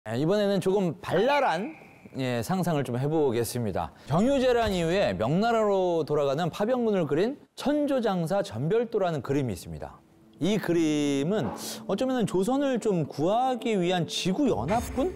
이번에는 조금 발랄한 상상을 좀 해보겠습니다. 경유재란 이후에 명나라로 돌아가는 파병군을 그린 천조장사 전별도라는 그림이 있습니다. 이 그림은 어쩌면 조선을 좀 구하기 위한 지구연합군?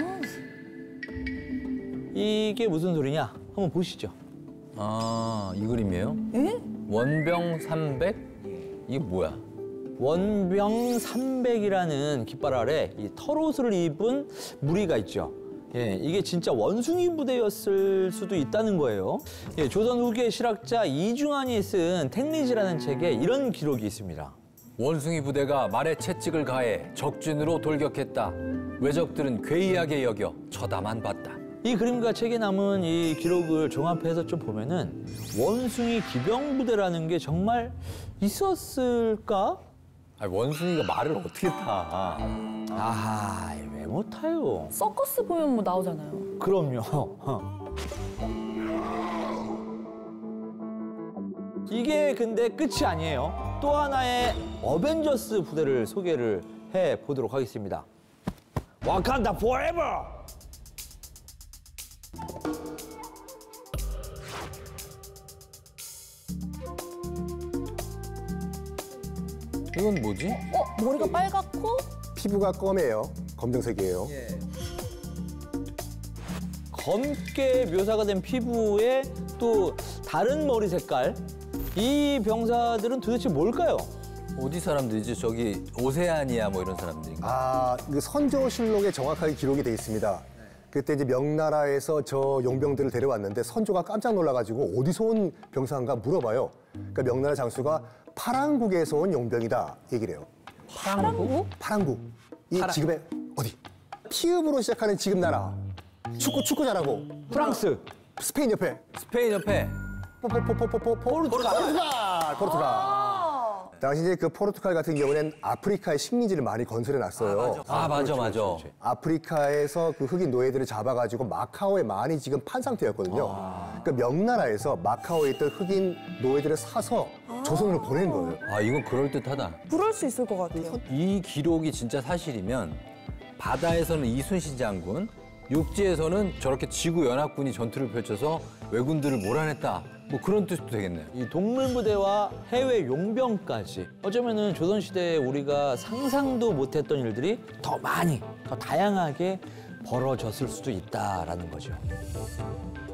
이게 무슨 소리냐? 한번 보시죠. 아, 이 그림이에요? 에? 원병 300? 이게 뭐야? 원병 300이라는 깃발 아래 이 털옷을 입은 무리가 있죠. 이게 진짜 원숭이 부대였을 수도 있다는 거예요. 조선 후기의 실학자 이중환이 쓴 택리지라는 책에 이런 기록이 있습니다. 원숭이 부대가 말에 채찍을 가해 적진으로 돌격했다. 왜적들은 괴이하게 여겨 쳐다만 봤다. 이 그림과 책에 남은 이 기록을 종합해서 좀 보면은 원숭이 기병부대라는 게 정말 있었을까? 아니, 원숭이가 말을 어떻게 타? 아하, 왜 못 타요? 서커스 보면 뭐 나오잖아요. 그럼요. 이게 근데 끝이 아니에요. 또 하나의 어벤져스 부대를 소개를 해보도록 하겠습니다. 와칸다 포에버! 이건 뭐지? 머리가 빨갛고? 피부가 검해요. 검정색이에요. 검게 묘사가 된 피부에 또 다른 머리 색깔. 이 병사들은 도대체 뭘까요? 어디 사람들이지? 저기 오세아니아 뭐 이런 사람들인가? 아, 그 선조실록에 정확하게 기록이 돼 있습니다. 그때 이제 명나라에서 저 용병들을 데려왔는데 선조가 깜짝 놀라가지고 어디서 온 병사인가 물어봐요. 그러니까 명나라 장수가 파랑국에서 온 용병이다 얘기를 해요. 파랑국? 파랑국. 이 지금의 어디? 피읍으로 시작하는 지금 나라. 축구 잘하고. 프랑스. 스페인 옆에. 스페인 옆에 포르투갈. 당시 이제 그 포르투갈 같은 경우는 아프리카에 식민지를 많이 건설해 놨어요. 맞아. 아프리카에서 그 흑인 노예들을 잡아가지고 마카오에 많이 지금 판 상태였거든요. 그러니까 명나라에서 마카오에 있던 흑인 노예들을 사서 조선으로 보낸 거예요. 아, 이건 그럴듯하다. 그럴 수 있을 것 같아요. 이 기록이 진짜 사실이면 바다에서는 이순신 장군, 육지에서는 저렇게 지구연합군이 전투를 펼쳐서 왜군들을 몰아냈다. 뭐 그런 뜻도 되겠네요. 이 동물부대와 해외 용병까지 어쩌면은 조선시대에 우리가 상상도 못했던 일들이 더 많이, 더 다양하게 벌어졌을 수도 있다라는 거죠.